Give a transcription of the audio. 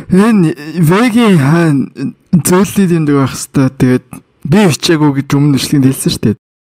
Энэ вегийн хаан зөөлөд юм дэх байх хэвээр тэгээд би ичээгүй гэж өмнө нэшлэгэнд хэлсэн шүү дээ.